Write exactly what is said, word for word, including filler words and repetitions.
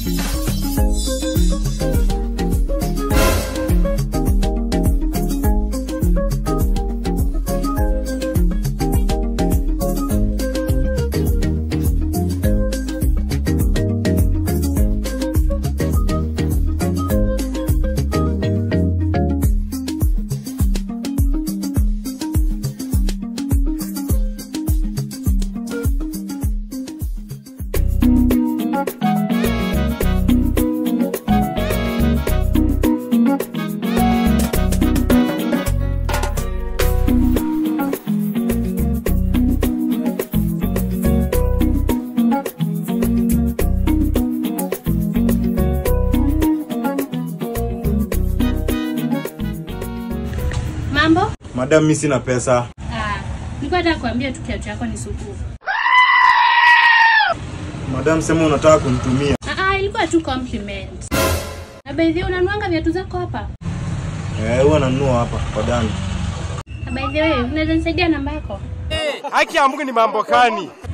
Mambo? Madam, mimi sina pesa. Ah, nilikuwa nataka kuambia tu kiatu chako ni supu. Madam, sema unataka kunitumia. Ah ah, ilikuwa tu compliment. Na by the way unanuanga viatu zako hapa? Eh, huwa nanunua hapa kwa Dani. Na by the way unaweza nisaidia namba yako? Haki ya Mungu ni mambo gani?